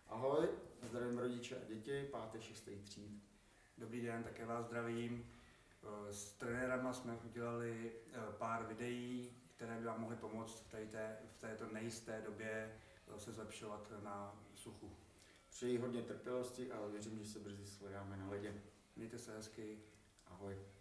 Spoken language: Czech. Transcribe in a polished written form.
Ahoj, zdravím rodiče a děti, 5. 6. tříd. Dobrý den, také vás zdravím. S trenérama jsme udělali pár videí, které by vám mohly pomoct v této nejisté době se zlepšovat na suchu. Přeji hodně trpělivosti a věřím, že se brzy shledáme na ledě. Mějte se hezky. Ahoj.